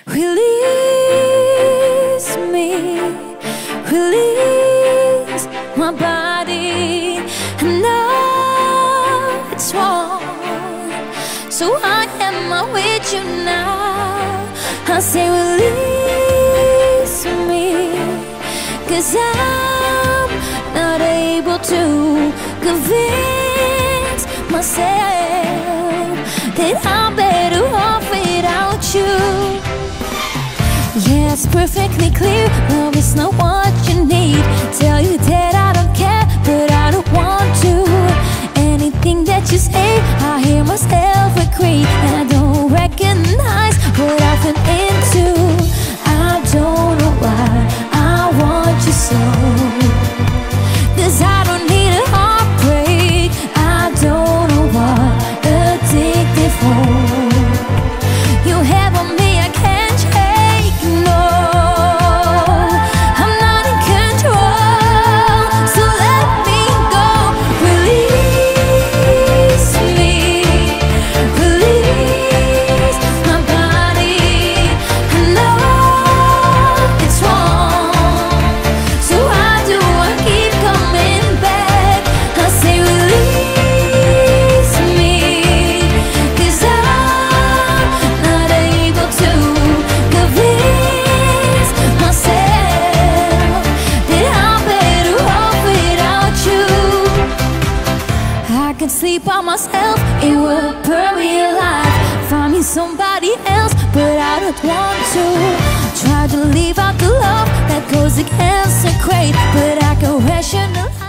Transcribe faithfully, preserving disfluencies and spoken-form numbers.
Release me, release my body. I know it's wrong, so I am with you now. I say release me, 'cause I'm not able to convince myself that I'm better off without you. Yeah, it's perfectly clear, love is not what you need. Tell you that I don't care, but I don't want to. Anything that you say, I hear myself agree, and I don't recognize what I've been into. I don't know why I want you so, 'cause I don't need a heartbreak. I don't know what addicted for. You have on me, I can't take, no. I'm not in control, so let me go. Release me, release my body. I know it's wrong, so why do I keep coming back? I say release me, 'cause I'm not able to convince myself that I'm better off without you. I can sleep by myself, it would burn me alive. Find me somebody else, but I don't want to. Try to leave out the love that goes against the grain, but I can rationalize.